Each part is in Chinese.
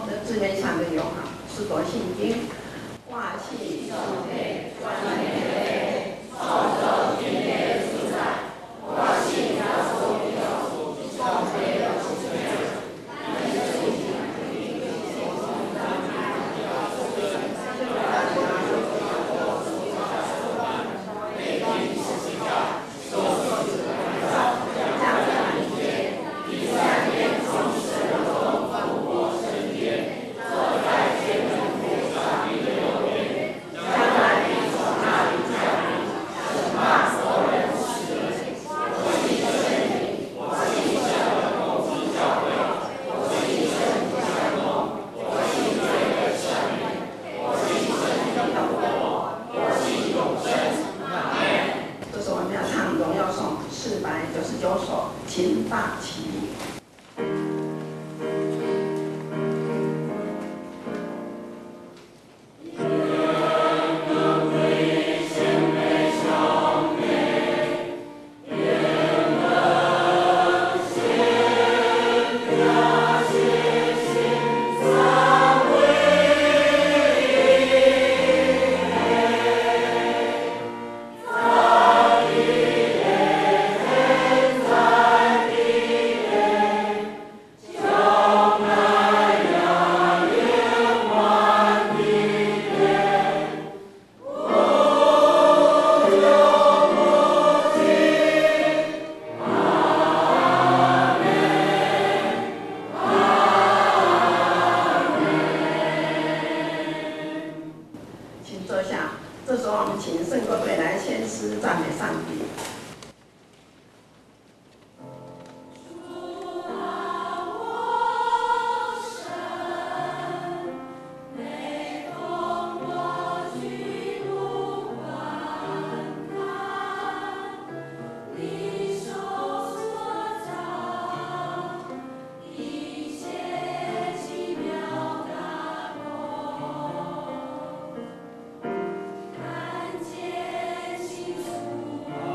这字面上的有哈，是否信经？化气受配，专业操作天业自在，化气要素要素，受配要素499首，秦大齐。坐下，这时候我们请圣歌队来献诗赞美上帝。 看见幸福。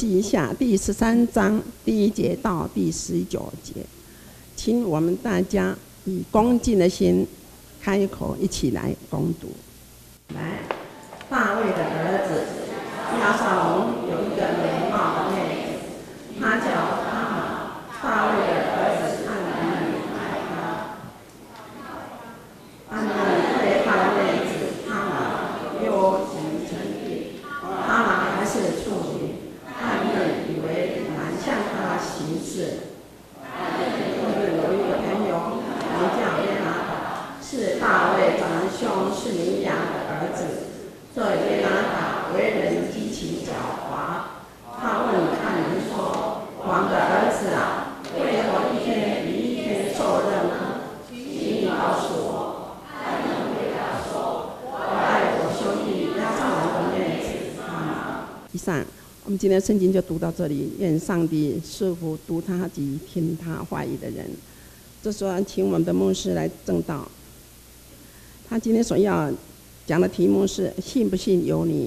记下第13章第1节到第19节，请我们大家以恭敬的心开口一起来攻读。来，大卫的儿子押沙龙有一个美貌的妹子，她叫他玛。大卫的儿子暗嫩爱她。暗嫩对他的妹子他玛幽情成意，他玛还是处女。暗嫩以为蛮向他行事。有一个朋友名叫约拿达，是大卫长兄是尼亚的儿子。这约拿达为人极其狡猾，他问暗嫩说：“王的儿子啊，为何一天比一天受热呢？请你告诉我。”暗嫩回答说：“我爱我兄弟押沙龙的妹子他玛。”以上，我们今天的圣经就读到这里。愿上帝赐福读他及听他话语的人。这时候，请我们的牧师来证道。他今天所要讲的题目是信不信由你。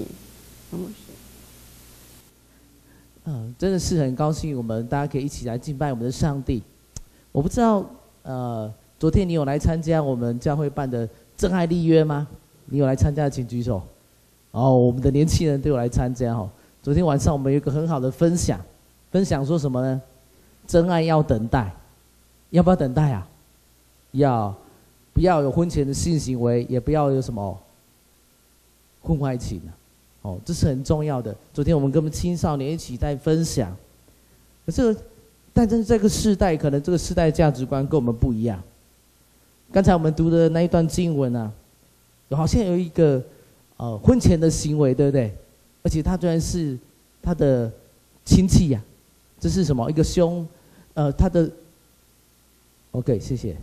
真的是很高兴我们大家可以一起来敬拜我们的上帝。我不知道昨天你有来参加我们教会办的真爱立约吗？你有来参加的请举手。我们的年轻人都有来参加哦。昨天晚上我们有一个很好的分享说什么呢？真爱要等待，要不要等待啊？要，不要有婚前的性行为，也不要有什么婚外情啊。这是很重要的。昨天我们跟我们青少年一起在分享，但是这个世代可能这个世代价值观跟我们不一样。刚才我们读的那一段经文啊，好像有一个婚前的行为，对不对？而且他居然是他的亲戚呀，这是什么？一个他的 OK， 谢谢。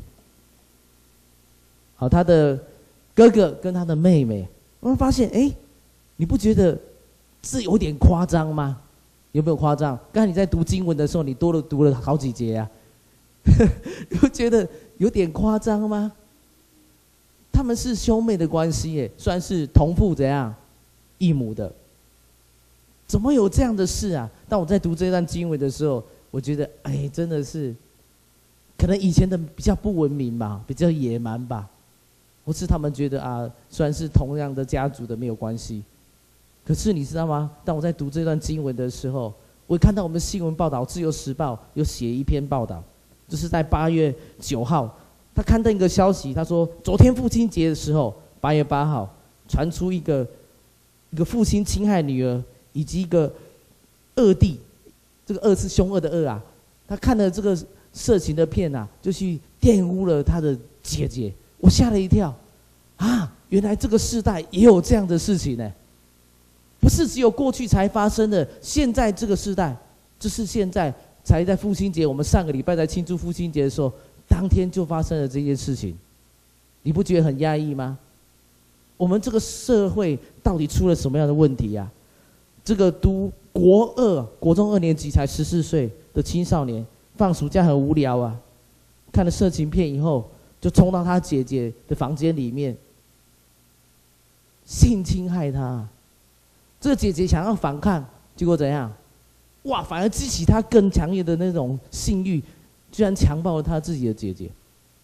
好，他的哥哥跟他的妹妹，我们发现，你不觉得这有点夸张吗？有没有夸张？刚才你在读经文的时候，你读了好几节啊，你不觉得有点夸张吗？他们是兄妹的关系耶，虽然是同父怎样异母的，怎么有这样的事啊？当我在读这段经文的时候，我觉得，真的是，可能以前的比较不文明吧，比较野蛮吧，或是他们觉得虽然是同样的家族的没有关系。可是你知道吗？当我在读这段经文的时候，我看到我们新闻报道，《自由时报》有写一篇报道，就是在8月9号，他刊登一个消息，他说昨天父亲节的时候，8月8号传出一个父亲侵害女儿，以及一个恶弟，这个恶是凶恶的恶啊，他看了这个色情的片啊，就去玷污了他的姐姐。我吓了一跳，原来这个世代也有这样的事情呢。不是只有过去才发生的，现在这个世代，就是现在才在父亲节，我们上个礼拜在庆祝父亲节的时候，当天就发生了这件事情，你不觉得很压抑吗？我们这个社会到底出了什么样的问题啊？这个读国中2年级才14岁的青少年，放暑假很无聊啊，看了色情片以后，就冲到他姐姐的房间里面，性侵害他。这个姐姐想要反抗，结果怎样？反而激起她更强烈的那种性欲，居然强暴了她自己的姐姐。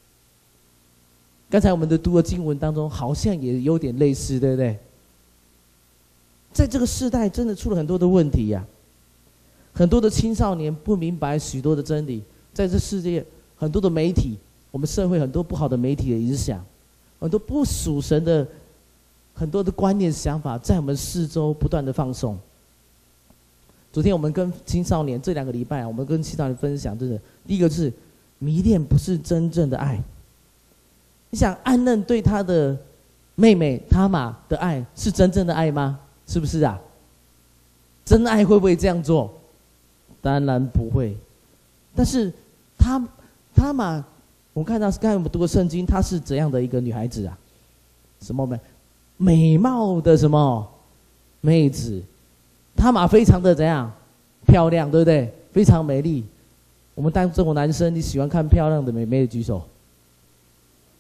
刚才我们读的经文当中，好像也有点类似，对不对？在这个世代，真的出了很多的问题呀。很多的青少年不明白许多的真理，在这世界很多的媒体，我们社会很多不好的媒体的影响，很多不属神的。很多的观念想法在我们四周不断的放送。昨天我们跟青少年这2个礼拜，我们跟青少年分享，真的，第一个是迷恋不是真正的爱。你想暗嫩对他的妹妹他玛的爱是真正的爱吗？是不是啊？真爱会不会这样做？当然不会。但是他玛，我看到刚才我们读过圣经，她是怎样的一个女孩子啊？什么美貌的什么妹子，他玛非常的怎样漂亮，对不对？非常美丽。我们当这种男生，你喜欢看漂亮的美眉的举手。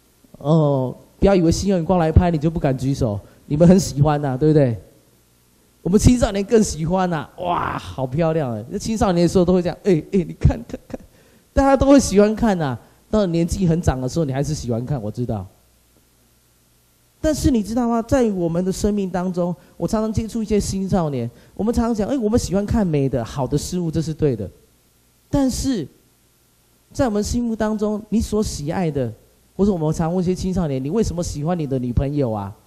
不要以为新闻光来拍你就不敢举手，你们很喜欢的，对不对？ 我们青少年更喜欢呐，哇，好漂亮哎！那青少年的时候都会这样，你看看看，大家都会喜欢看呐。到年纪很长的时候，你还是喜欢看，我知道。但是你知道吗？在我们的生命当中，我常常接触一些青少年，我们常常讲，我们喜欢看美的、好的事物，这是对的。但是，在我们心目当中，你所喜爱的，或者我们常问一些青少年，你为什么喜欢你的女朋友啊？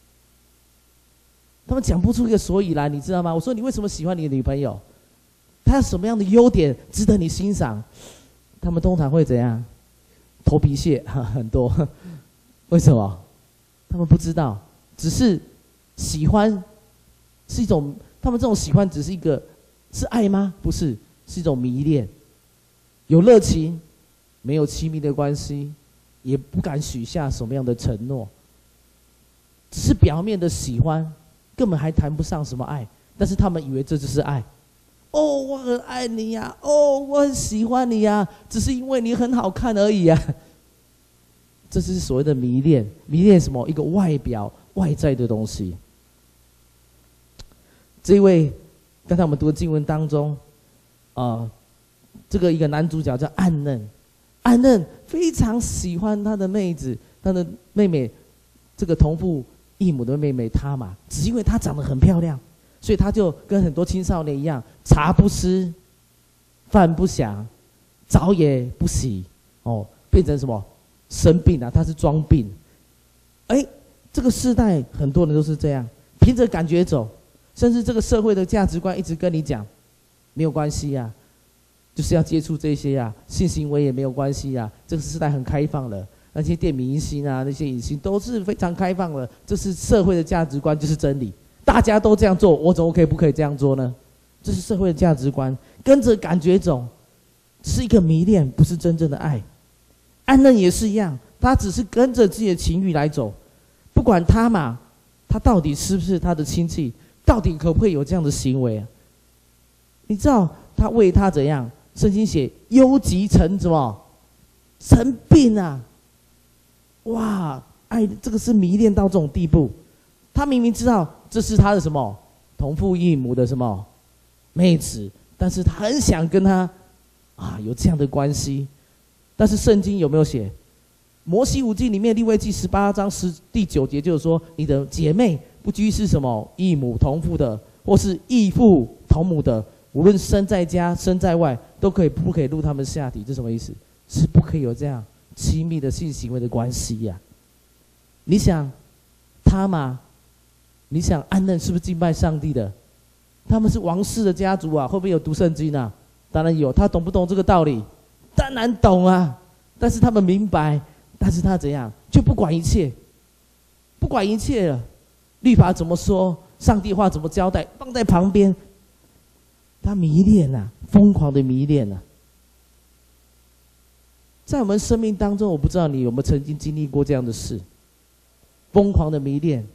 他们讲不出一个所以然，你知道吗？我说你为什么喜欢你的女朋友？她有什么样的优点值得你欣赏？他们通常会怎样？头皮屑很多，为什么？他们不知道，只是喜欢是一种，他们这种喜欢只是一个，是爱吗？不是，是一种迷恋，有热情，没有亲密的关系，也不敢许下什么样的承诺，只是表面的喜欢，根本还谈不上什么爱，但是他们以为这就是爱。哦，我很爱你呀！哦，我很喜欢你呀！只是因为你很好看而已呀。这是所谓的迷恋，迷恋什么？一个外表、外在的东西。这位，刚才我们读的经文当中，这个一个男主角叫暗嫩，暗嫩非常喜欢他的妹子，他的妹妹，这个同父异母的妹妹他玛，只是因为她长得很漂亮。所以他就跟很多青少年一样，茶不思，饭不想，澡也不洗，变成什么生病啊？他是装病。这个世代很多人都是这样，凭着感觉走，甚至这个社会的价值观一直跟你讲，没有关系呀，就是要接触这些呀，性行为也没有关系呀。这个时代很开放了，那些电明星啊，那些影星都是非常开放了，这是社会的价值观，就是真理。大家都这样做，我怎么不可以这样做呢？这是社会的价值观，跟着感觉走，只是一个迷恋，不是真正的爱。暗嫩也是一样，他只是跟着自己的情欲来走，不管他嘛，他到底是不是他的亲戚，到底可不可以有这样的行为啊？你知道他为他怎样？圣经写忧急成什么？成病啊！哇，爱这个是迷恋到这种地步。他明明知道这是他的什么同父异母的什么妹子，但是他很想跟他有这样的关系。但是圣经有没有写？摩西五经里面利未记18章第9节就是说，你的姐妹不拘是什么异母同父的，或是异父同母的，无论生在家生在外，都不可以入他们下体。这什么意思？是不可以有这样亲密的性行为的关系呀。你想他嘛？你想暗嫩是不是敬拜上帝的？他们是王室的家族啊，会不会有读圣经啊？当然有。他懂不懂这个道理？当然懂啊。但是他们明白，但是他怎样就不管一切，不管一切了。律法怎么说，上帝话怎么交代，放在旁边。他迷恋啊，疯狂的迷恋啊。在我们生命当中，我不知道你有没有曾经经历过这样的事，疯狂的迷恋。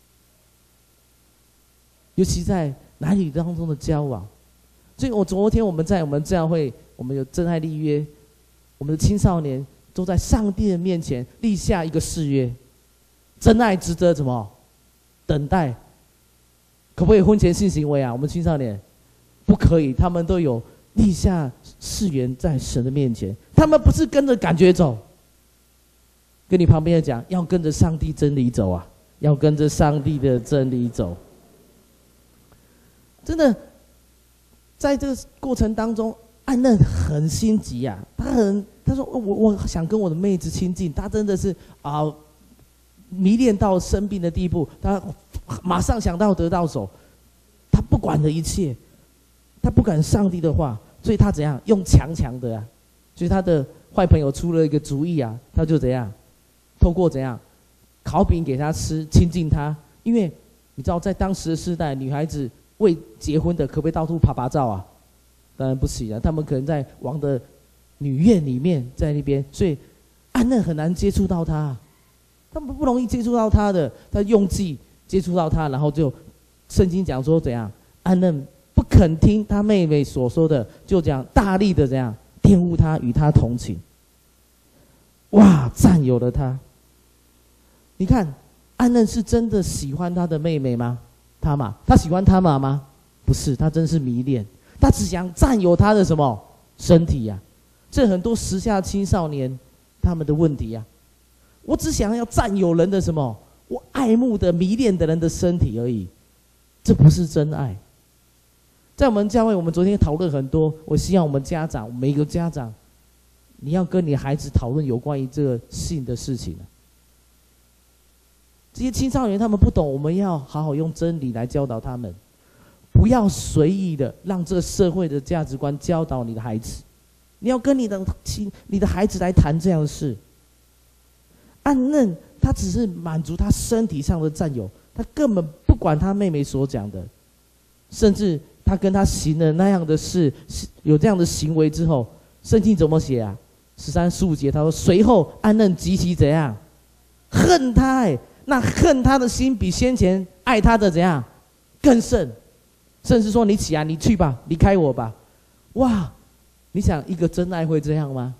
尤其在男女当中的交往，所以昨天我们在我们教会，我们有真爱立约，我们的青少年都在上帝的面前立下一个誓约，真爱值得什么？等待。可不可以婚前性行为啊？我们青少年不可以，他们都有立下誓言在神的面前，他们不是跟着感觉走。跟你旁边的讲，要跟着上帝真理走啊，要跟着上帝的真理走。真的，在这个过程当中，暗嫩很心急啊。他说我想跟我的妹子亲近，他真的是迷恋到生病的地步，他马上想到得到手，他不管的一切，他不管上帝的话，所以他怎样用强的啊？所以他的坏朋友出了一个主意啊，他就怎样，透过怎样烤饼给他吃，亲近他。因为你知道，在当时的时代，女孩子未结婚的可不可以到处拍照啊？当然不行啊，他们可能在王的女院里面，在那边，所以暗嫩很难接触到他，他们不容易接触到他的，他用计接触到他，然后就圣经讲说怎样，暗嫩不肯听他妹妹所说的，就这样大力的怎样玷污他，与他同寝，哇，占有了他。你看，暗嫩是真的喜欢他的妹妹吗？ 他玛，他喜欢他玛吗？不是，他真是迷恋，他只想占有他的什么身体呀、这很多时下青少年他们的问题呀、我只想要占有人的什么，我爱慕的迷恋的人的身体而已，这不是真爱。在我们教会，我们昨天讨论很多，我希望我们家长，每一个家长，你要跟你孩子讨论有关于这个性的事情。这些青少年他们不懂，我们要好好用真理来教导他们，不要随意的让这个社会的价值观教导你的孩子。你要跟你的孩子来谈这样的事。暗嫩他只是满足他身体上的占有，他根本不管他妹妹所讲的，甚至他跟他行了那样的事，有这样的行为之后，圣经怎么写啊？13、15节他说，随后暗嫩极其怎样恨他，那恨他的心比先前爱他的怎样更甚，甚至说你起来，你去吧，离开我吧。哇，你想一个真爱会这样吗？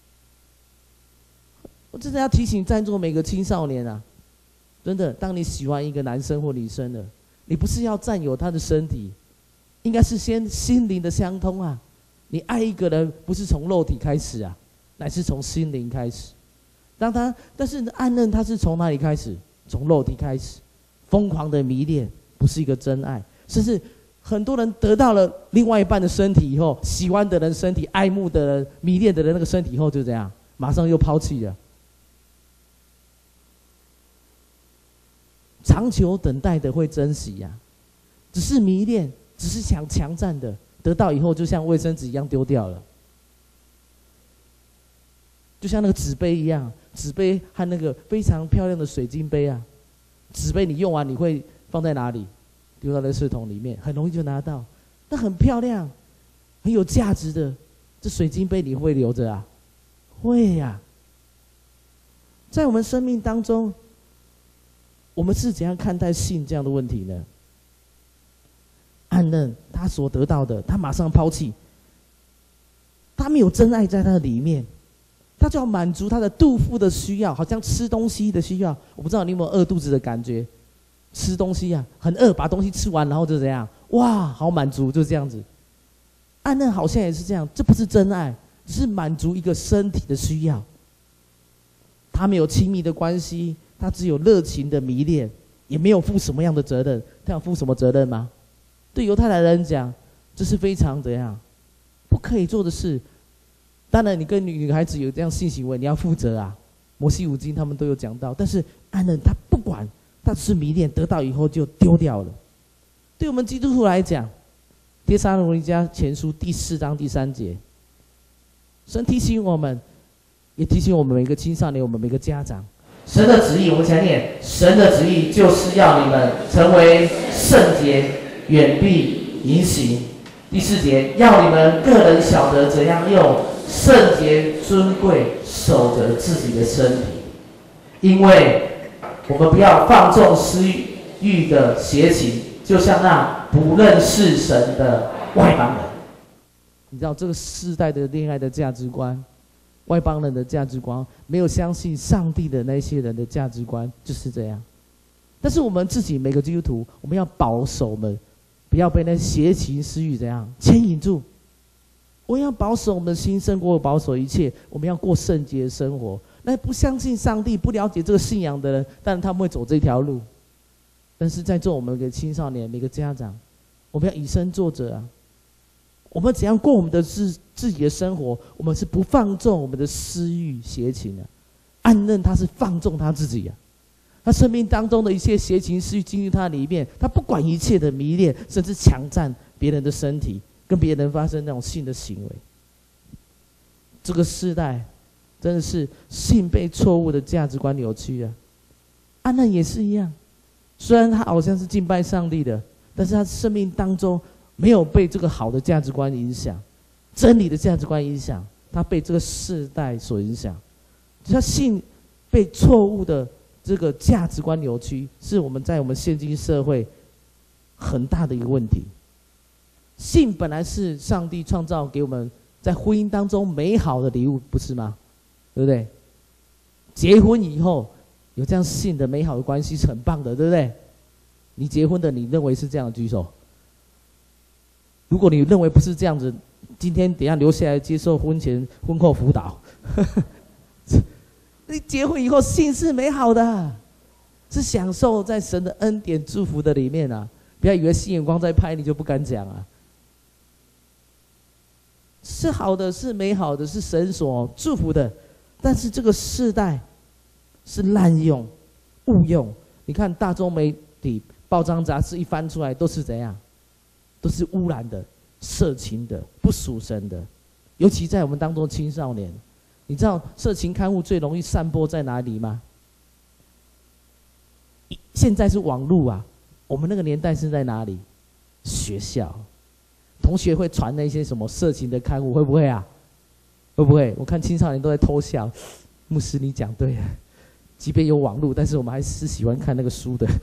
我真的要提醒在座每个青少年啊，真的，当你喜欢一个男生或女生的，你不是要占有他的身体，应该是先心灵的相通啊。你爱一个人不是从肉体开始啊，乃是从心灵开始。但是暗嫩他是从哪里开始？从肉体开始，疯狂的迷恋不是一个真爱。甚至很多人得到了另外一半的身体以后，喜欢的人身体、爱慕的人、迷恋的人那个身体以后，就这样马上又抛弃了。长久等待的会珍惜呀、只是迷恋，只是想强占的，得到以后就像卫生纸一样丢掉了，就像那个纸杯一样，纸杯和那个非常漂亮的水晶杯啊，纸杯你用完你会放在哪里？丢到垃圾桶里面，很容易就拿到。那很漂亮、很有价值的这水晶杯，你会留着啊？会呀、在我们生命当中，我们是怎样看待性这样的问题呢？暗嫩他所得到的，他马上抛弃，他没有真爱在他的里面，他就要满足他的肚腹的需要，好像吃东西的需要。我不知道你有没有饿肚子的感觉？吃东西啊，很饿，把东西吃完，然后就怎样？哇，好满足，就这样子。暗嫩好像也是这样，这不是真爱，只是满足一个身体的需要。他没有亲密的关系，他只有热情的迷恋，也没有负什么样的责任。他要负什么责任吗？对犹太来人讲，这是非常怎样不可以做的事。当然，你跟女孩子有这样性行为，你要负责啊。摩西五经他们都有讲到，但是暗嫩他不管，他只是迷恋，得到以后就丢掉了。对我们基督徒来讲，帖撒罗尼迦前书第4章第3节，神提醒我们，也提醒我们每个青少年，我们每个家长，神的旨意，我们前念，神的旨意就是要你们成为圣洁，远避淫行。第4节，要你们个人晓得怎样用圣洁尊贵守着自己的身体，因为我们不要放纵私欲的邪情，就像那不认识神的外邦人。你知道这个世代的恋爱的价值观，外邦人的价值观，没有相信上帝的那些人的价值观就是这样。但是我们自己每个基督徒，我们要保守们，不要被那邪情私欲怎样牵引住。我们要保守我们的心胜过保守一切，我们要过圣洁的生活。那不相信上帝、不了解这个信仰的人，当然他们会走这条路。但是在座我们每个青少年、每个家长，我们要以身作则啊！我们怎样过我们的自己的生活？我们是不放纵我们的私欲邪情的。暗嫩他是放纵他自己啊，他生命当中的一切邪情私欲进入他里面，他不管一切的迷恋，甚至强占别人的身体，跟别人发生那种性的行为。这个世代真的是性被错误的价值观扭曲啊！暗嫩也是一样，虽然他好像是敬拜上帝的，但是他生命当中没有被这个好的价值观影响，真理的价值观影响，他被这个世代所影响。他性被错误的这个价值观扭曲，是我们在我们现今社会很大的一个问题。性本来是上帝创造给我们在婚姻当中美好的礼物，不是吗？对不对？结婚以后有这样性的美好的关系是很棒的，对不对？ 你结婚的，你认为是这样的举手。如果你认为不是这样子，今天等一下留下来接受婚前婚后辅导。你结婚以后性是美好的，是享受在神的恩典祝福的里面啊！不要以为性眼光在拍你就不敢讲啊。是好的，是美好的，是神所祝福的，但是这个世代是滥用、误用。你看大众媒体、报章杂志一翻出来，都是怎样？都是污染的、色情的、不属神的。尤其在我们当中青少年，你知道色情刊物最容易散播在哪里吗？现在是网络啊，我们那个年代是在哪里？学校，同学会传那些什么色情的刊物，会不会啊？会不会？我看青少年都在偷笑。牧师，你讲对了，即便有网络，但是我们还是喜欢看那个书的。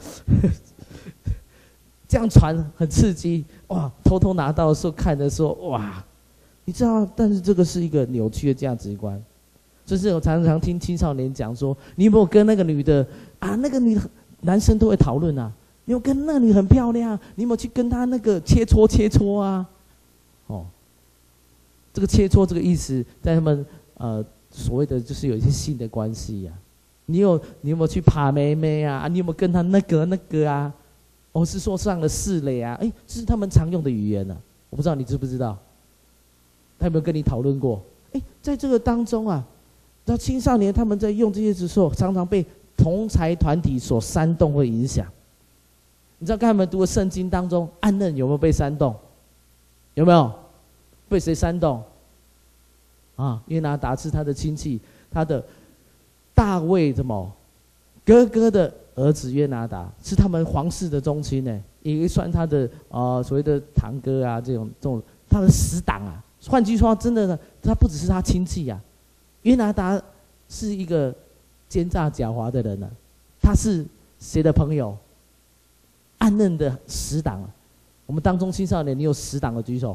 这样传很刺激，哇！偷偷拿到的时候看的时候，哇！你知道，但是这个是一个扭曲的价值观。就是我常常听青少年讲说，你有没有跟那个女的啊？那个女的男生都会讨论啊，你有没有跟那个女很漂亮？你有没有去跟她那个切磋啊？哦，这个切磋这个意思，在他们所谓的就是有一些性的关系呀、啊。你有没有去爬妹妹啊？你有没有跟她那个啊？哦，是说上了四类啊？哎，这是他们常用的语言呢、啊。我不知道你知不知道？他有没有跟你讨论过？哎，在这个当中啊，到青少年他们在用这些的时候，常常被同侪团体所煽动或影响。你知道刚才我们读的圣经当中，暗嫩有没有被煽动？有没有？被谁煽动？啊，约拿达是他的亲戚，他的大卫什么哥哥的儿子约拿达是他们皇室的宗亲呢，也算他的所谓的堂哥啊，这种他的死党啊。换句话说，真的呢，他不只是他亲戚啊，约拿达是一个奸诈狡猾的人呢、啊。他是谁的朋友？暗嫩的死党啊。我们当中青少年，你有死党的举手。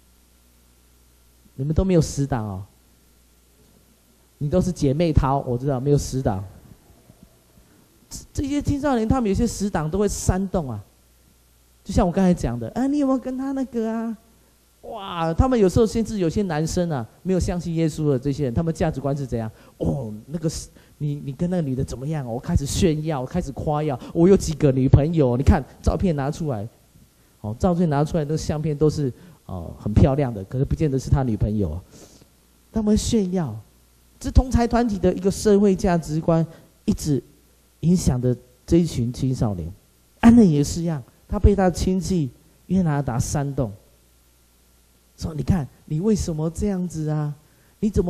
你们都没有死党哦，你都是姐妹淘，我知道没有死党。这些青少年他们有些死党都会煽动啊，就像我刚才讲的，啊，你有没有跟他那个啊？哇，他们有时候甚至有些男生啊，没有相信耶稣的这些人，他们价值观是怎样？哦，那个你跟那个女的怎么样？我开始炫耀，开始夸耀，我有几个女朋友，你看照片拿出来，哦，照片拿出来的相片都是很漂亮的，可是不见得是他女朋友。他们炫耀，这同侪团体的一个社会价值观，一直影响着这一群青少年。安嫩也是一样，他被他的亲戚约拿达煽动。说你看你为什么这样子啊？你怎么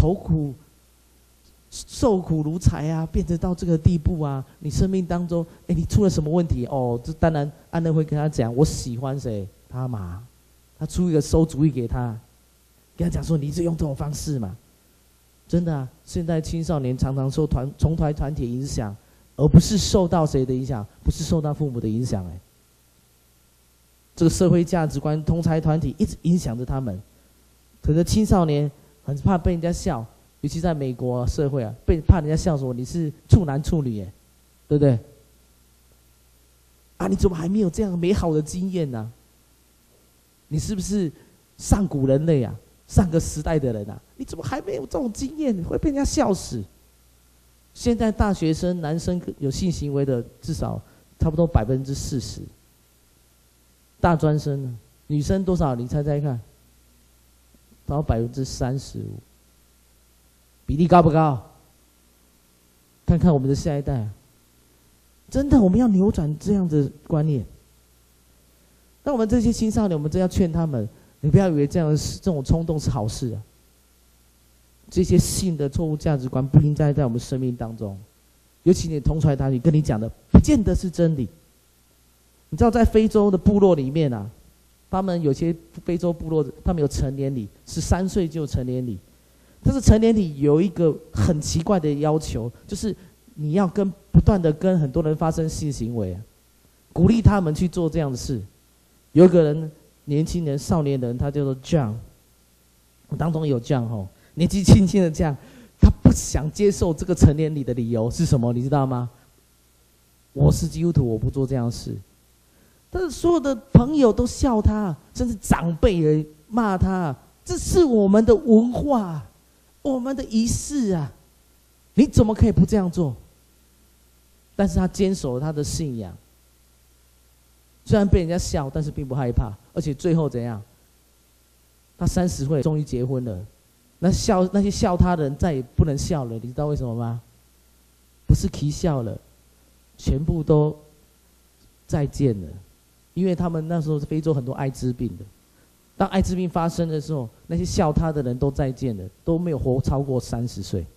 受苦如柴啊？变成到这个地步啊？你生命当中，你出了什么问题？哦，这当然安嫩会跟他讲，我喜欢谁？他嘛，他出一个馊主意给他，跟他讲说，你是用这种方式嘛？真的啊，现在青少年常常受从团体影响，而不是受到谁的影响，不是受到父母的影响。这个社会价值观、同侪团体一直影响着他们。可是青少年很怕被人家笑，尤其在美国社会啊，怕人家笑说你是处男处女，对不对？啊，你怎么还没有这样美好的经验呢、啊？你是不是上古人类啊？上个时代的人啊？你怎么还没有这种经验？会被人家笑死。现在大学生男生有性行为的至少差不多40%。大专生呢？女生多少？你猜猜看，到35%，比例高不高？看看我们的下一代，真的，我们要扭转这样的观念。那我们这些青少年，我们真要劝他们，你不要以为这种冲动是好事啊。这些性的错误价值观不应该在我们生命当中，尤其你同侪团体跟你讲的，不见得是真理。你知道在非洲的部落里面啊，他们有些非洲部落，他们有成年礼，13岁就成年礼。但是成年礼有一个很奇怪的要求，就是你要不断的跟很多人发生性行为，鼓励他们去做这样的事。有一个人，年轻人、少年人，他叫做 John， 我当中有 John 吼，年纪轻轻的John，他不想接受这个成年礼的理由是什么？你知道吗？ 我是基督徒，我不做这样的事。但是所有的朋友都笑他，甚至长辈也骂他，这是我们的文化，我们的仪式啊，你怎么可以不这样做？但是他坚守了他的信仰，虽然被人家笑，但是并不害怕，而且最后怎样？他30岁终于结婚了，那些笑他的人再也不能笑了，你知道为什么吗？不是啼笑了，全部都再见了，因为他们那时候非洲很多艾滋病的，当艾滋病发生的时候，那些笑他的人都再见了，都没有活超过30岁。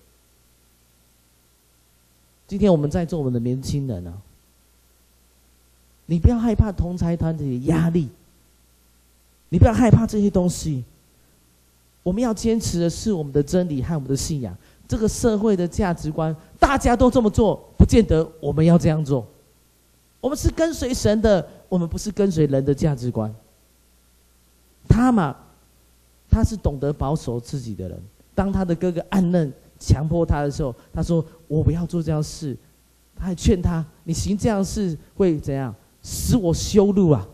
今天我们在座我们的年轻人啊，你不要害怕同财团体的压力，你不要害怕这些东西。我们要坚持的是我们的真理和我们的信仰。这个社会的价值观，大家都这么做，不见得我们要这样做。我们是跟随神的，我们不是跟随人的价值观。他是懂得保守自己的人。当他的哥哥暗嫩强迫他的时候，他说：“我不要做这样的事。”他还劝他：“你行这样的事会怎样？使我羞辱啊！”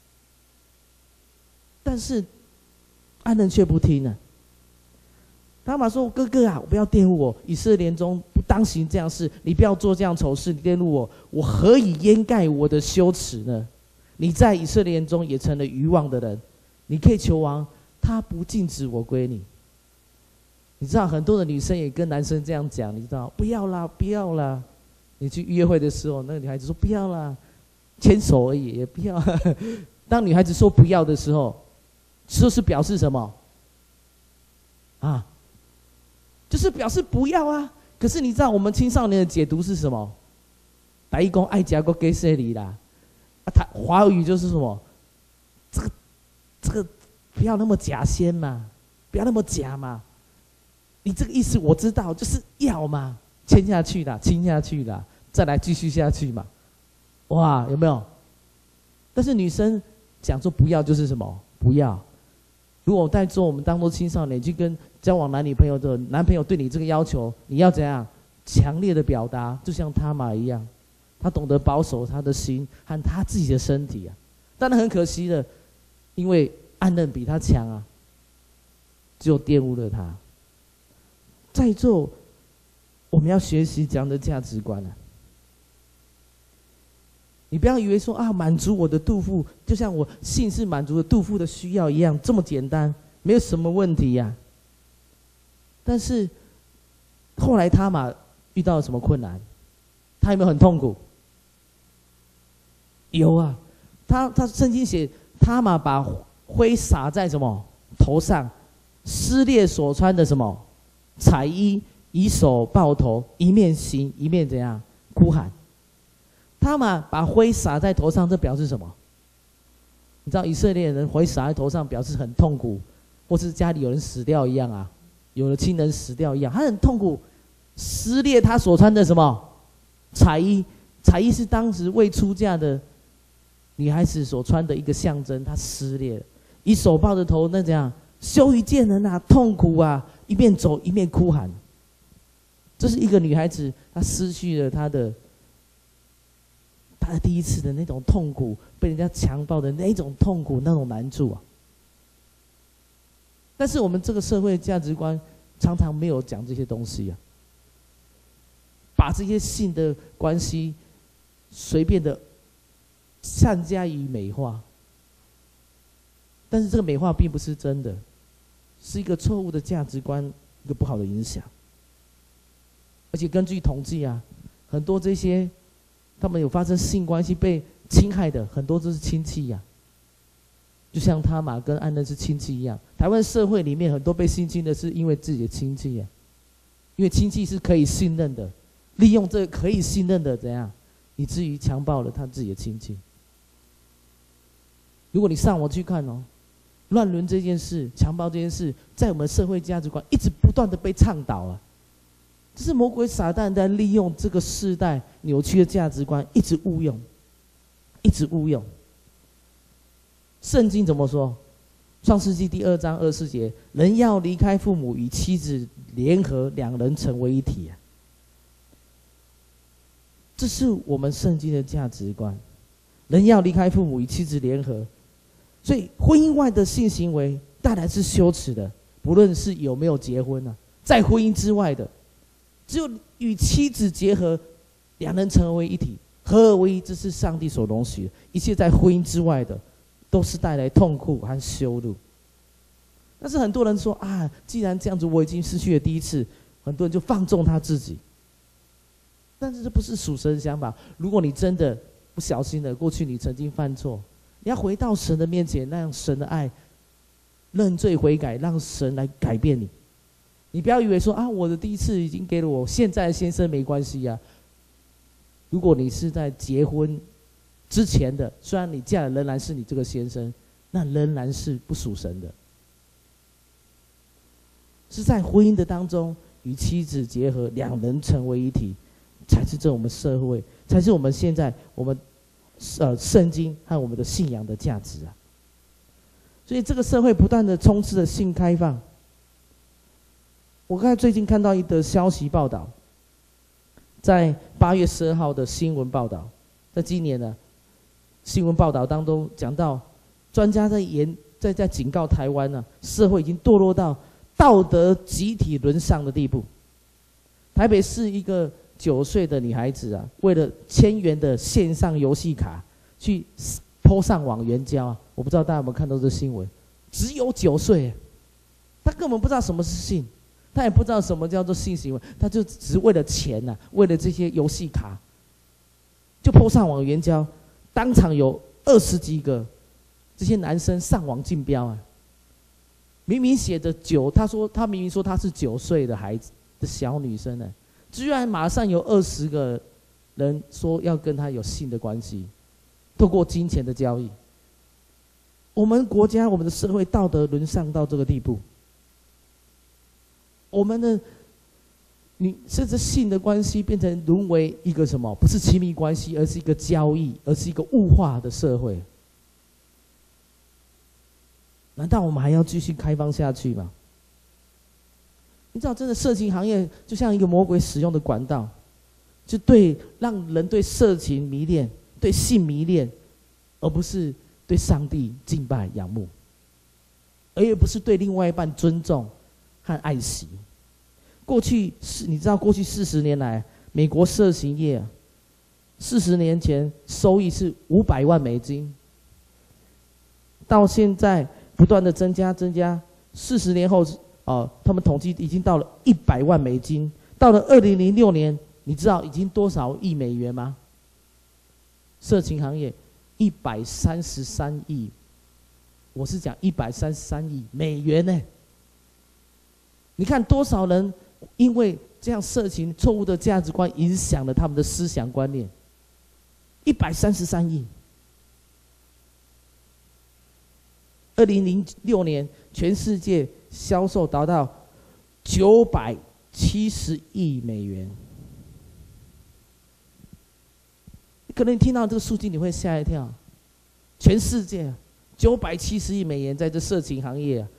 但是暗嫩却不听了。他玛说：“哥哥啊，不要玷污我！以色列中不当行这样事，你不要做这样丑事，你玷污我，我何以掩盖我的羞耻呢？你在以色列中也成了愚妄的人，你可以求王，他不禁止我归你。”你知道很多的女生也跟男生这样讲，你知道不要啦，不要啦。你去约会的时候，那个女孩子说不要啦，牵手而已，也不要。当女孩子说不要的时候，说是表示什么？啊，就是表示不要啊。可是你知道我们青少年的解读是什么？台语讲爱食个给谁里啦？华语就是什么？这个不要那么假仙嘛，不要那么假嘛。你这个意思我知道，就是要嘛，签下去啦，亲下去啦，再来继续下去嘛。哇，有没有？但是女生讲说不要就是什么？不要。如果在座我们当做青少年去跟交往男女朋友的男朋友对你这个要求，你要怎样强烈的表达？就像他玛一样，他懂得保守他的心和他自己的身体啊。但是很可惜的，因为暗嫩比他强啊，就玷污了他。在座我们要学习这样的价值观啊。你不要以为说啊，满足我的肚腹，就像我性是满足了肚腹的需要一样，这么简单，没有什么问题呀。但是后来他玛遇到了什么困难？他有没有很痛苦？有啊，他圣经写他玛把灰撒在什么头上，撕裂所穿的什么彩衣，以手抱头，一面行一面怎样哭喊。他玛把灰撒在头上，这表示什么？你知道以色列人灰撒在头上，表示很痛苦，或是家里有人死掉一样啊，有的亲人死掉一样，他很痛苦，撕裂他所穿的什么彩衣。彩衣是当时未出嫁的女孩子所穿的一个象征，她撕裂了，以手抱着头，那怎样羞于见人啊，痛苦啊，一面走一面哭喊。这是一个女孩子，她失去了她的第一次的那种痛苦，被人家强暴的那种痛苦，那种难处啊。但是我们这个社会价值观常常没有讲这些东西啊，把这些性的关系随便的善加以美化。但是这个美化并不是真的，是一个错误的价值观，一个不好的影响。而且根据统计啊，很多这些他们有发生性关系被侵害的，很多都是亲戚呀。就像他玛跟暗嫩是亲戚一样，台湾社会里面很多被性侵的是因为自己的亲戚呀，因为亲戚是可以信任的，利用这个可以信任的怎样，以至于强暴了他自己的亲戚。如果你上网去看哦，乱伦这件事、强暴这件事，在我们社会价值观一直不断的被倡导啊。这是魔鬼撒旦在利用这个世代扭曲的价值观，一直误用，一直误用。圣经怎么说？创世纪第2章24节，人要离开父母，与妻子联合，两人成为一体啊。 这是我们圣经的价值观。人要离开父母与妻子联合，所以婚姻外的性行为带来是羞耻的，不论是有没有结婚啊，在婚姻之外的，只有与妻子结合，两人成为一体，合而为一，这是上帝所容许的。一切在婚姻之外的，都是带来痛苦和羞辱。但是很多人说啊，既然这样子，我已经失去了第一次，很多人就放纵他自己。但是这不是属神的想法。如果你真的不小心的，过去你曾经犯错，你要回到神的面前，让神的爱认罪悔改，让神来改变你。你不要以为说啊，我的第一次已经给了我现在的先生没关系啊。如果你是在结婚之前的，虽然你嫁的仍然是你这个先生，那仍然是不属神的。是在婚姻的当中与妻子结合，两人成为一体，才是这我们社会，才是我们现在我们圣经和我们的信仰的价值啊。所以这个社会不断的充斥着性开放。我刚才最近看到一则消息报道，在8月12号的新闻报道，在今年的新闻报道当中讲到，专家在警告台湾呢，社会已经堕落到道德集体沦丧的地步。台北市一个9岁的女孩子啊，为了1000元的线上游戏卡去po上网援交啊，我不知道大家有没有看到这新闻？只有9岁，她根本不知道什么是性，她也不知道什么叫做性行为，她就只是为了钱啊，为了这些游戏卡，就po上网援交，当场有20几个这些男生上网竞标啊。明明写着9，他明明说他是9岁的孩子的小女生呢，居然马上有20个人说要跟他有性的关系，透过金钱的交易。我们国家我们的社会道德沦丧到这个地步，我们的甚至性的关系变成沦为一个什么？不是亲密关系，而是一个交易，而是一个物化的社会。难道我们还要继续开放下去吗？你知道，真的色情行业就像一个魔鬼使用的管道，就让人对色情迷恋，对性迷恋，而不是对上帝敬拜仰慕，而也不是对另外一半尊重和爱惜。你知道过去40年来，美国色情业40年前收益是500万美金，到现在不断的增加，40年后，他们统计已经到了100万美金。到了2006年，你知道已经多少亿美元吗？色情行业133亿，我是讲133亿美元呢。你看多少人因为这样色情错误的价值观影响了他们的思想观念，133亿。2006年，全世界销售达到970亿美元。可能你听到这个数据，你会吓一跳。全世界970亿美元在这色情行业啊，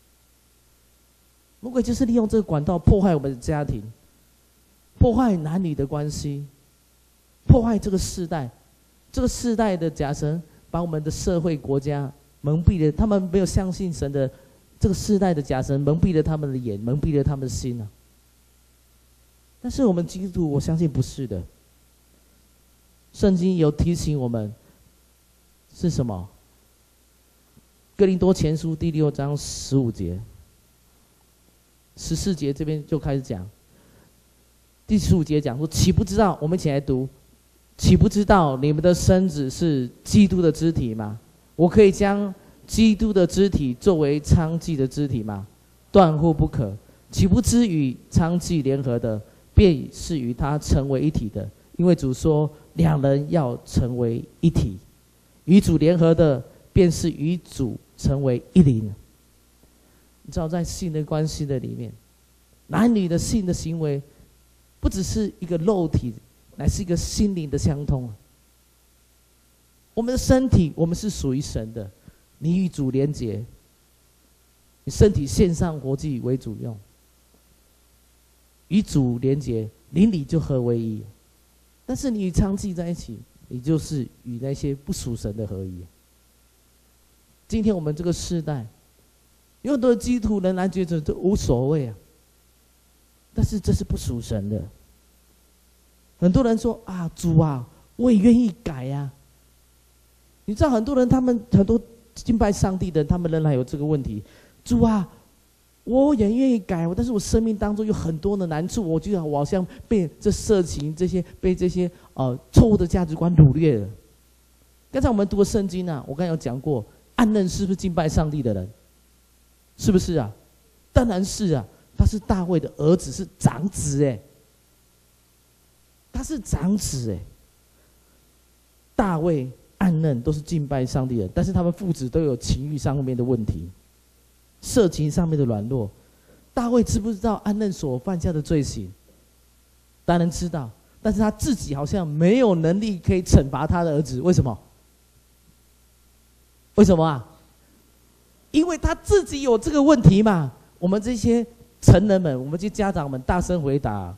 魔鬼就是利用这个管道破坏我们的家庭，破坏男女的关系，破坏这个世代。这个世代的假神把我们的社会国家蒙蔽了，他们没有相信神的这个世代的假神蒙蔽了他们的眼，蒙蔽了他们的心啊。但是我们基督徒，我相信不是的。圣经有提醒我们是什么？哥林多前书第6章15节、14节这边就开始讲。第15节讲说：“岂不知道？”我们一起来读：“岂不知道你们的身子是基督的肢体吗？我可以将基督的肢体作为娼妓的肢体吗？断乎不可。岂不知与娼妓联合的，便是与他成为一体的。因为主说，两人要成为一体。与主联合的，便是与主成为一灵。”你知道，在性的关系的里面，男女的性的行为，不只是一个肉体，乃是一个心灵的相通。我们的身体，我们是属于神的。你与主连结，你身体献上活祭为主用，与主连结，灵里就合为一。 但是你与娼妓在一起，你就是与那些不属神的合一。今天我们这个世代，有很多的基督徒仍然觉得这无所谓啊，但是这是不属神的。很多人说啊，主啊，我也愿意改呀。你知道很多人，他们很多敬拜上帝的人，他们仍然有这个问题。主啊，我也愿意改，但是我生命当中有很多的难处，我觉得我好像被这色情被这些错误的价值观掳掠了。刚才我们读的圣经啊，我刚才有讲过，暗嫩是不是敬拜上帝的人？是不是啊？当然是啊，他是大卫的儿子，是长子哎，他是长子哎。大卫、暗嫩都是敬拜上帝的人，但是他们父子都有情欲上面的问题，色情上面的软弱。大卫知不知道暗嫩所犯下的罪行？当然知道，但是他自己好像没有能力可以惩罚他的儿子，为什么？为什么啊？因为他自己有这个问题嘛。我们这些成人们，我们这些家长们，大声回答：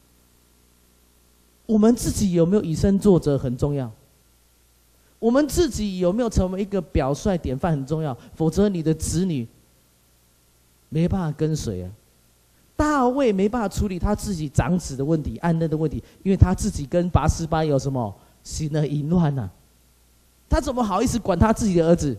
我们自己有没有以身作则很重要。我们自己有没有成为一个表率典范很重要，否则你的子女没办法跟随啊。大卫没办法处理他自己长子的问题、暗嫩的问题，因为他自己跟拔示巴有什么行了淫乱啊，他怎么好意思管他自己的儿子？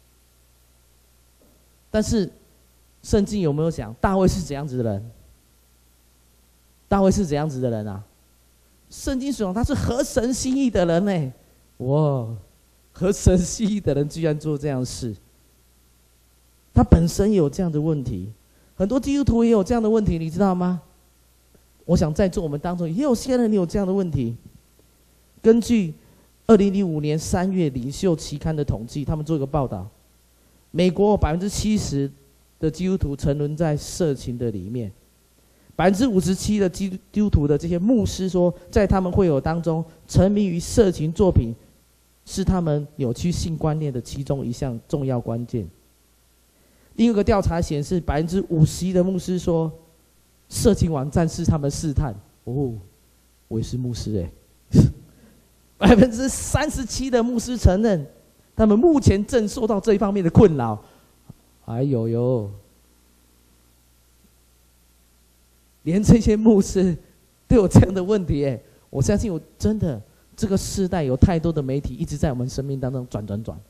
但是圣经有没有讲大卫是怎样子的人？大卫是怎样子的人啊？圣经说他是合神心意的人呢。哇，合神心意的人居然做这样的事，他本身也有这样的问题。很多基督徒也有这样的问题，你知道吗？我想在座我们当中也有些人有这样的问题。根据2005年3月领袖期刊的统计，他们做一个报道，美国70%的基督徒沉沦在色情的里面，57%的基督徒的这些牧师说，在他们会友当中，沉迷于色情作品是他们扭曲性观念的其中一项重要关键。另一个调查显示，51%的牧师说，色情网站是他们试探。哦，我也是牧师哎。37%的牧师承认，他们目前正受到这一方面的困扰。哎呦呦，连这些牧师都有这样的问题哎！我相信真的这个世代有太多的媒体一直在我们生命当中转。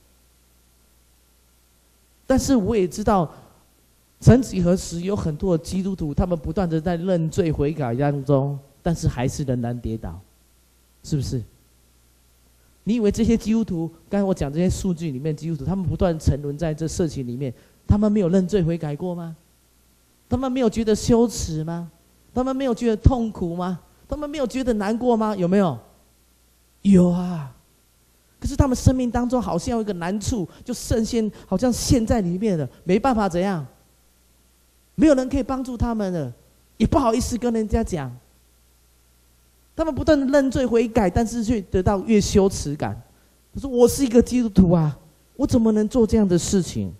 但是我也知道，曾几何时有很多的基督徒，他们不断的在认罪悔改当中，但是还是仍然跌倒，是不是？你以为这些基督徒，刚才我讲这些数据里面，基督徒他们不断沉沦在这色情里面，他们没有认罪悔改过吗？他们没有觉得羞耻吗？他们没有觉得痛苦吗？他们没有觉得难过吗？有没有？有啊。可是他们生命当中好像有一个难处，就深陷，好像陷在里面了，没办法怎样？没有人可以帮助他们了，也不好意思跟人家讲。他们不断的认罪悔改，但是却得到越羞耻感。他说：“我是一个基督徒啊，我怎么能做这样的事情？”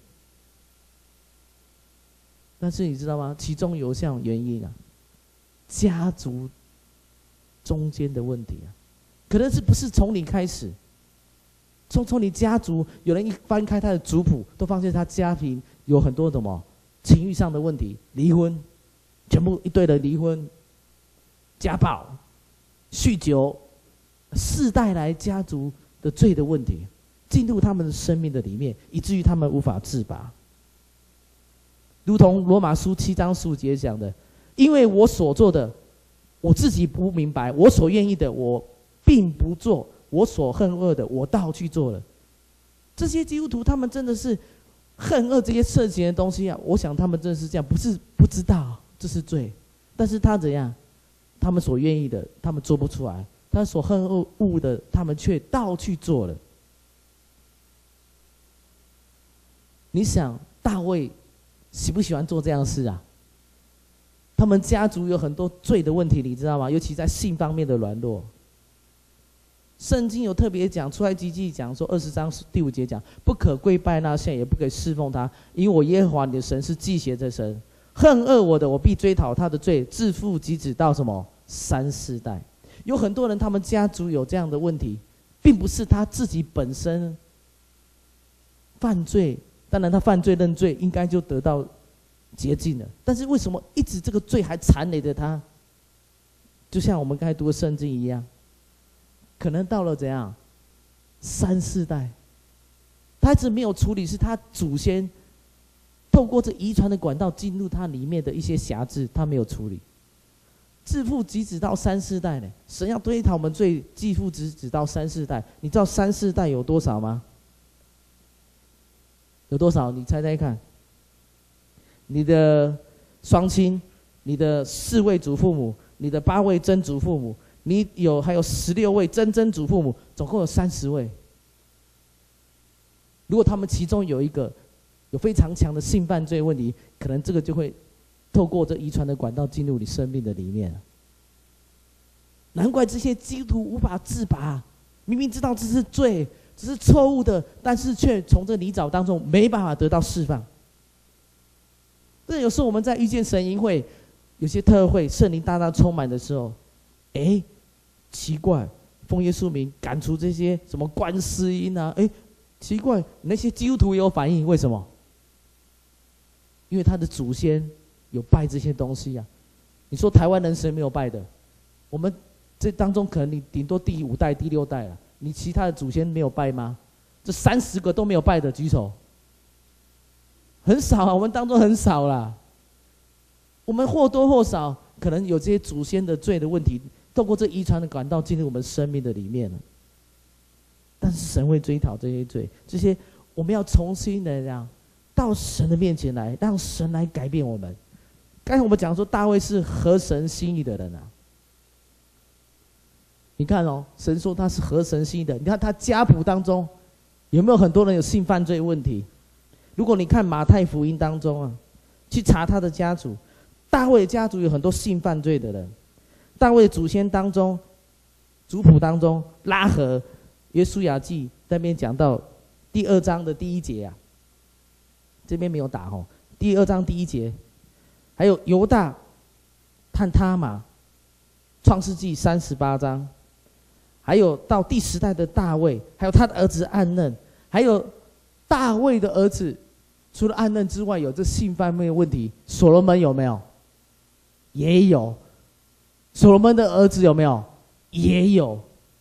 但是你知道吗？其中有一项原因啊，家族中间的问题啊，可能是不是从你开始？从你家族，有人一翻开他的族谱，都发现他家庭有很多什么情欲上的问题，离婚，全部一堆人离婚，家暴、酗酒，4代来家族的罪的问题，进入他们的生命的里面，以至于他们无法自拔。如同罗马书7章15节讲的，因为我所做的，我自己不明白；我所愿意的，我并不做；我所恨恶的，我倒去做了。这些基督徒，他们真的是恨恶这些色情的东西啊！我想他们真的是这样，不是不知道这是罪，但是他怎样？他们所愿意的，他们做不出来；他所恨恶的，他们却倒去做了。你想，大卫喜不喜欢做这样的事啊？他们家族有很多罪的问题，你知道吗？尤其在性方面的软弱。圣经有特别讲，出埃及记讲说20章第5节讲，不可跪拜那像，也不可以侍奉他，因为我耶和华你的神是忌邪的神，恨恶我的，我必追讨他的罪，自父及子到什么3、4代。 有很多人他们家族有这样的问题，并不是他自己本身犯罪，当然他犯罪认罪应该就得到洁净了，但是为什么一直这个罪还缠累着他？就像我们刚才读的圣经一样，可能到了怎样3、4代，他一直没有处理，是他祖先透过这遗传的管道进入他里面的一些瑕疵，他没有处理。自父及子到3、4代呢，神要追讨我们罪，继父及子到3、4代。你知道3、4代有多少吗？有多少？你猜猜看。你的双亲，你的4位祖父母，你的8位曾祖父母，你还有16位曾曾祖父母，总共有30位。如果他们其中有一个有非常强的性犯罪问题，可能这个就会透过这遗传的管道进入你生命的里面。难怪这些基督徒无法自拔，明明知道这是罪，这是错误的，但是却从这泥沼当中没办法得到释放。这有时候我们在遇见神营会，有些特会圣灵大大充满的时候，奇怪，奉耶稣名赶出这些什么观世音啊，奇怪，那些基督徒也有反应，为什么？因为他的祖先有拜这些东西啊。你说台湾人谁没有拜的？我们这当中可能你顶多第5代、第6代了，你其他的祖先没有拜吗？这30个都没有拜的举手。很少啊，我们当中很少啦。我们或多或少可能有这些祖先的罪的问题，透过这遗传的管道进入我们生命的里面了。但是神会追讨这些罪，这些我们要重新的让到神的面前来，让神来改变我们。刚才我们讲说大卫是合神心意的人啊，你看哦，神说他是合神心意的。你看他家谱当中有没有很多人有性犯罪问题？如果你看马太福音当中啊，去查他的家族，大卫家族有很多性犯罪的人。大卫祖先当中，族谱当中，拉合约书亚记那边讲到第2章的第1节啊，这边没有打哦。第2章第1节，还有犹大探他玛，创世纪38章，还有到第10代的大卫，还有他的儿子暗嫩，还有大卫的儿子，除了暗嫩之外，有这性方面的问题。所罗门有没有？也有。所罗门的儿子有没有？也有。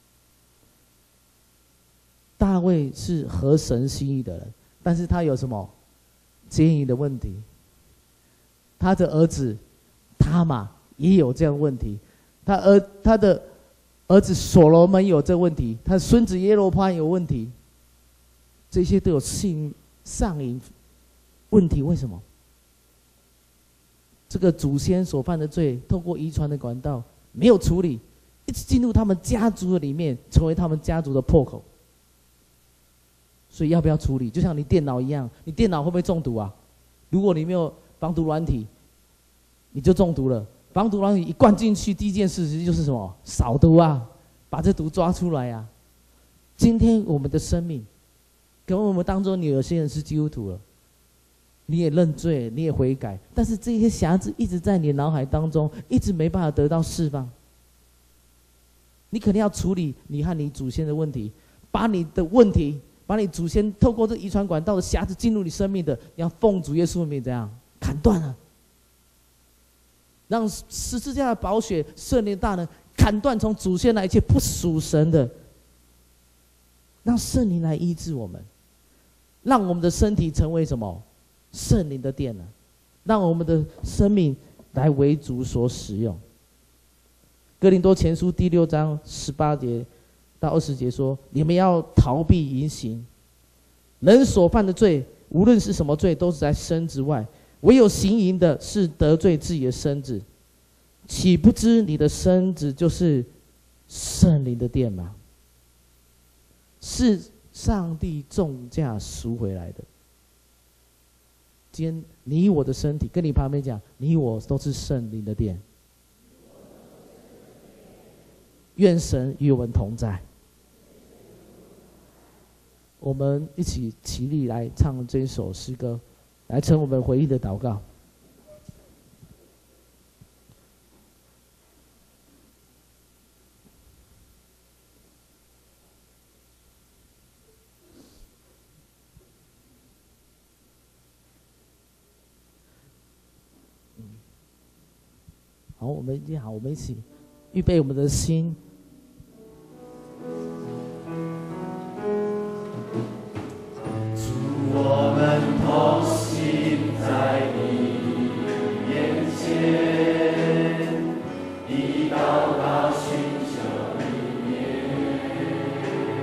大卫是合神心意的人，但是他有什么奸淫的问题？他的儿子他玛也有这样的问题，他的儿子所罗门有这个问题，他的孙子耶罗波安有问题，这些都有性上瘾问题。为什么？这个祖先所犯的罪，透过遗传的管道没有处理，一直进入他们家族的里面，成为他们家族的破口。所以要不要处理？就像你电脑一样，你电脑会不会中毒啊？如果你没有防毒软体，你就中毒了。防毒软体一灌进去，第一件事就是什么？扫毒啊，把这毒抓出来啊。今天我们的生命，可能我们当中你有些人是基督徒了，你也认罪，你也悔改，但是这些瑕疵一直在你脑海当中，一直没办法得到释放。你肯定要处理你和你祖先的问题，把你的问题，把你祖先透过这遗传管道的瑕疵进入你生命的，你要奉主耶稣的名怎样砍断了，让十字架的宝血、圣灵大能砍断从祖先来一切不属神的，让圣灵来医治我们，让我们的身体成为什么？圣灵的殿呢？让我们的生命来为主所使用。哥林多前书第6章18节到20节说：你们要逃避淫行，人所犯的罪，无论是什么罪，都是在身之外，唯有行淫的是得罪自己的身子。岂不知你的身子就是圣灵的殿吗？是上帝重价赎回来的。今天你我的身体，跟你旁边讲，你我都是圣灵的殿。愿神与我们同在。我们一起起立来唱这首诗歌，来成我们回应的祷告。 好，我们一起预备我们的心。 主，我们同行在你面前，以祷告寻求你面，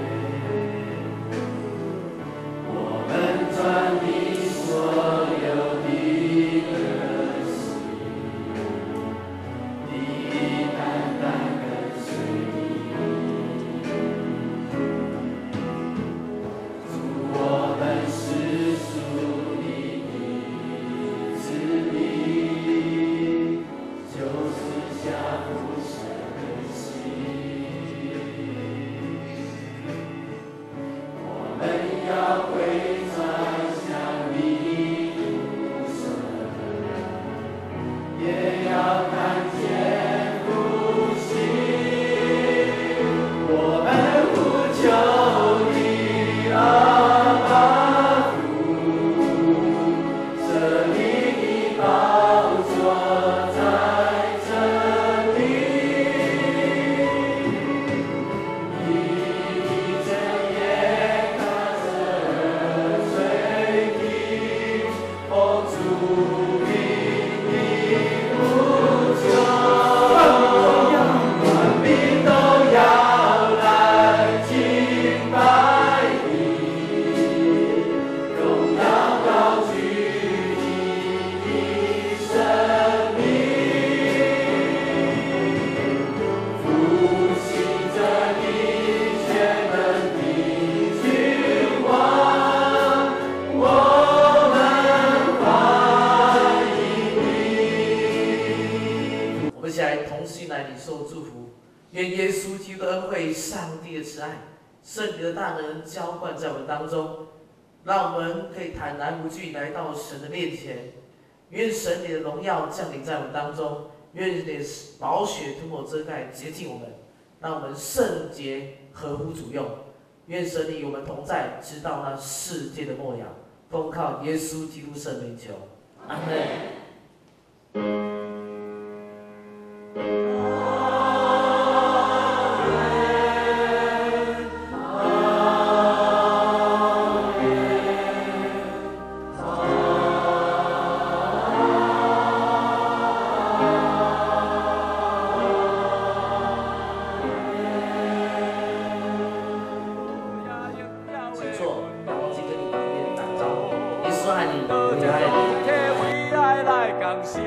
我们专你所有的恶行，你单单跟随你。主，我们是属你的子民，就是下父神的心。我们要回转向你独生，也要看见复兴。我们呼求你阿爸父，设立的宝座在这里，你的真言看着水滴，奉主名的呼求，万民都要来敬拜你，荣耀高举你的生命，复兴着你全能的君王，我们欢迎你。 我们一起来同心来领受祝福。愿耶稣基督的恩惠、上帝的慈爱、圣灵的大能浇灌在我们当中，让我们可以坦然无惧来到神的面前。愿神你的荣耀降临在我们当中，愿你的宝血涂抹遮盖洁净我们，让我们圣洁合乎主用。愿神你与我们同在，直到那世界的末了。奉靠耶稣基督圣名求，阿门。请坐，不要忘记跟你旁边打招呼。耶稣爱你，我也爱你。 为爱来感谢，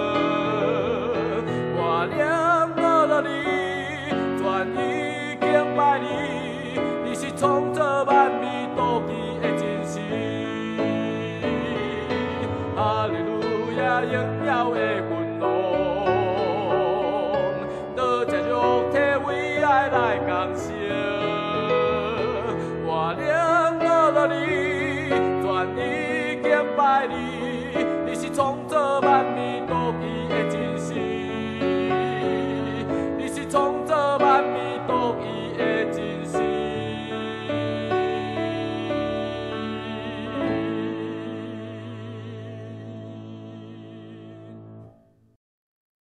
我念我你，全意敬拜你，你是创造万物多奇的真神。哈利路亚，荣耀的君王，多谢肉体为爱来感谢，我念我你，全意敬拜你，你是创